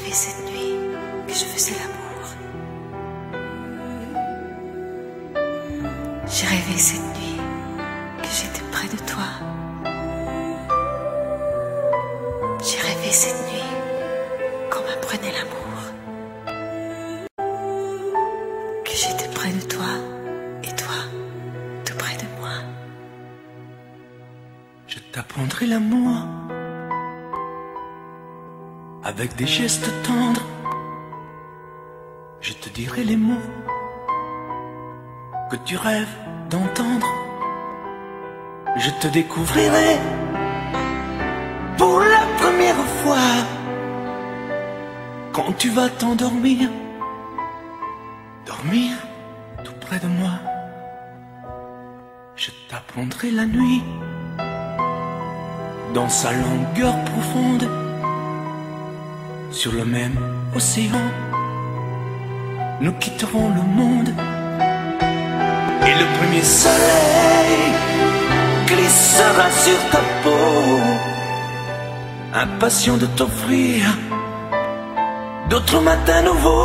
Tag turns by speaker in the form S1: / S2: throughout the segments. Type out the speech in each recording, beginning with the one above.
S1: rêvé cette nuit que je faisais l'amour. J'ai rêvé cette nuit que j'étais près de toi. J'ai rêvé cette nuit qu'on m'apprenait l'amour. Que j'étais près de toi et toi tout près de moi.
S2: Je t'apprendrai l'amour avec des gestes tendres. Je te dirai les mots que tu rêves d'entendre. Je te découvrirai pour la première fois quand tu vas t'endormir, dormir tout près de moi. Je t'apprendrai la nuit dans sa longueur profonde, sur le même océan. Nous quitterons le monde et le premier soleil glissera sur ta peau, impatient de t'offrir d'autres matins nouveaux.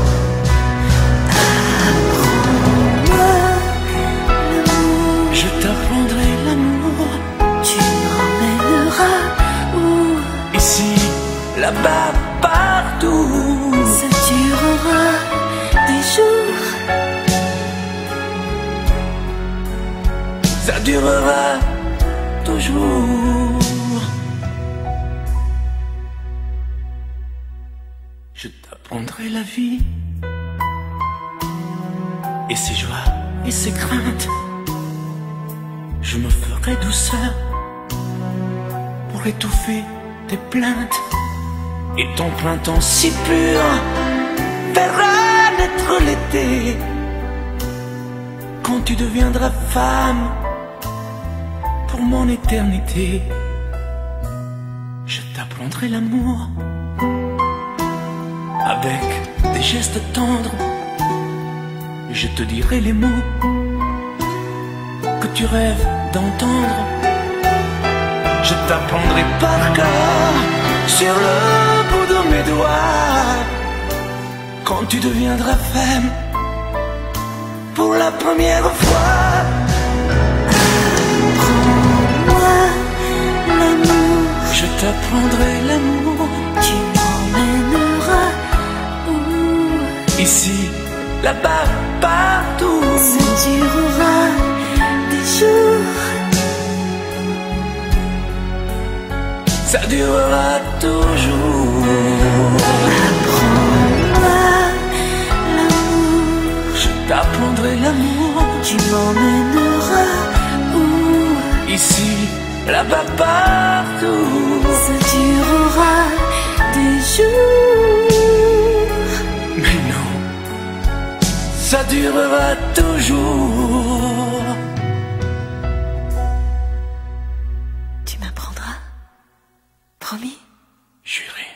S1: Apprends-moi l'amour,
S2: Je t'apprendrai l'amour,
S1: tu m'emmèneras où
S2: ici, là-bas, partout.
S1: ça durera des jours.
S2: Ça durera toujours. Je t'apprendrai la vie et ses joies et ses craintes. Je me ferai douceur pour étouffer tes plaintes. Et ton printemps si pur verra naître l'été quand tu deviendras femme pour mon éternité. Je t'apprendrai l'amour avec des gestes tendres. Je te dirai les mots que tu rêves d'entendre. Je t'apprendrai par cœur sur le bout de mes doigts quand tu deviendras femme pour la première fois.
S1: Apprends-moi l'amour,
S2: Je t'apprendrai l'amour,
S1: tu m'emmèneras où
S2: ici, là-bas, partout.
S1: ça durera des jours.
S2: Ça durera toujours.
S1: Apprends-moi l'amour,
S2: Je t'apprendrai l'amour,
S1: tu m'emmèneras où
S2: ici, là-bas, partout.
S1: ça durera des jours.
S2: Mais non, ça durera toujours.
S1: Tu m'apprendras, promis?
S2: Juré.